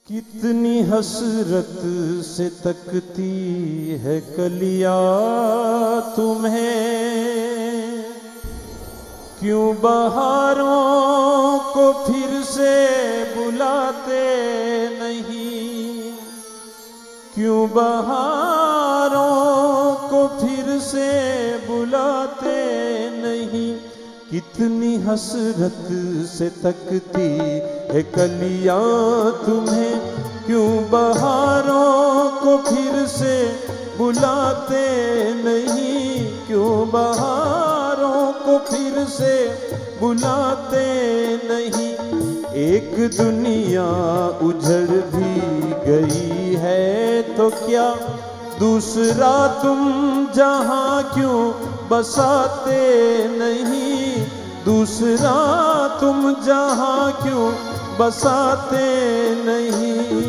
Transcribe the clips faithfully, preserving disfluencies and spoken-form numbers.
कितनी हसरत से तकती है कलिया तुम्हें, क्यों बहारों को फिर से बुलाते नहीं, क्यों बहारों को फिर से बुलाते नहीं। कितनी हसरत से तकती है कलियां तुम्हें, क्यों बहारों को फिर से बुलाते नहीं, क्यों बहारों को फिर से बुलाते नहीं। एक दुनिया उजड़ भी गई है तो क्या, दूसरा तुम जहां क्यों बसाते नहीं, दूसरा तुम जहां क्यों बसाते नहीं।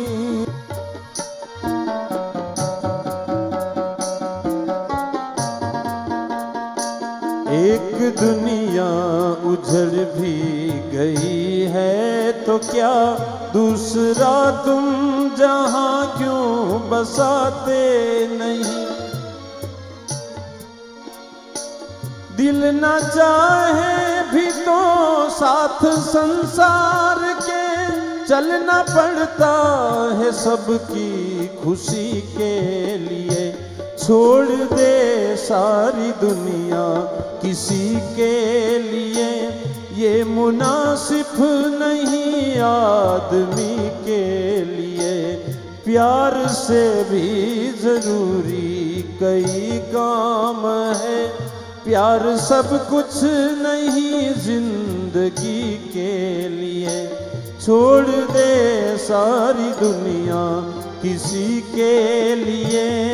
एक दुनिया उजड़ भी गई है तो क्या, दूसरा तुम जहां क्यों बसाते नहीं। दिल न चाहे भी तो साथ संसार के, चलना पड़ता है सबकी खुशी के लिए। छोड़ दे सारी दुनिया किसी के लिए, ये मुनासिब नहीं आदमी के लिए। प्यार से भी जरूरी कई काम है, प्यार सब कुछ नहीं जिंदगी के लिए। छोड़ दे सारी दुनिया किसी के लिए।